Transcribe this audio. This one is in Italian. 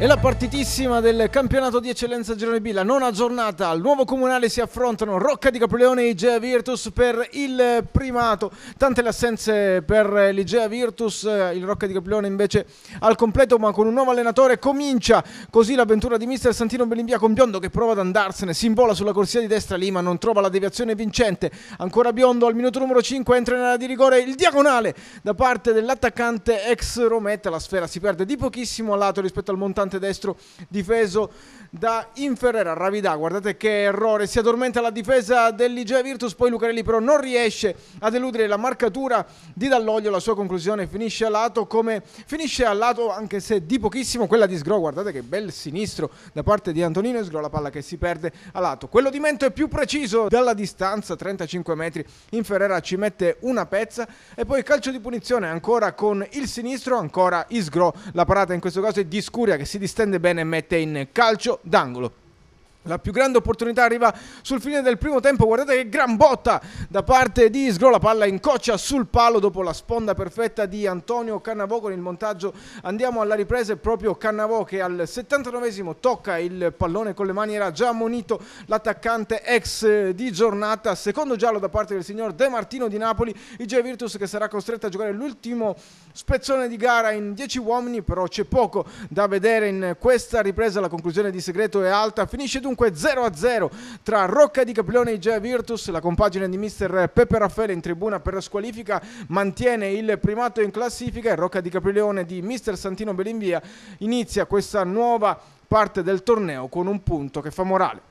E la partitissima del campionato di eccellenza Girone B, la nona giornata. Al nuovo comunale si affrontano Rocca di Caprileone e Igea Virtus per il primato. Tante le assenze per l'Igea Virtus, il Rocca di Caprileone invece al completo ma con un nuovo allenatore. Comincia così l'avventura di mister Santino Bellimbia con Biondo che prova ad andarsene, si invola sulla corsia di destra Lima, non trova la deviazione vincente. Ancora Biondo al minuto numero 5 entra in area di rigore, il diagonale da parte dell'attaccante ex Rometta. La sfera si perde di pochissimo a lato rispetto al montante destro difeso da Inferrera. Ravidà, guardate che errore, si addormenta la difesa dell'Igea Virtus, poi Lucarelli però non riesce ad eludere la marcatura di Dall'Oglio. La sua conclusione finisce a lato, come finisce a lato anche se di pochissimo quella di Sgro. Guardate che bel sinistro da parte di Antonino Sgro, la palla che si perde a lato. Quello di Mento è più preciso dalla distanza, 35 metri, Inferrera ci mette una pezza e poi calcio di punizione ancora con il sinistro, ancora Isgro, la parata in questo caso è di Scuria che si distende bene e mette in calcio d'angolo. La più grande opportunità arriva sul fine del primo tempo, guardate che gran botta da parte di Isgro, la palla incoccia sul palo dopo la sponda perfetta di Antonio Cannavò. Con il montaggio andiamo alla ripresa, è proprio Cannavò che al 79esimo tocca il pallone con le mani, era già ammonito l'attaccante ex di giornata. Secondo giallo da parte del signor De Martino di Napoli, Igea Virtus che sarà costretta a giocare l'ultimo spezzone di gara in 10 uomini, però c'è poco da vedere in questa ripresa, la conclusione di segreto è alta, finisce dunque 0-0 tra Rocca di Caprileone e Igea Virtus. La compagine di mister Peppe Raffaele in tribuna per squalifica mantiene il primato in classifica e Rocca di Caprileone di mister Santino Bellimbia inizia questa nuova parte del torneo con un punto che fa morale.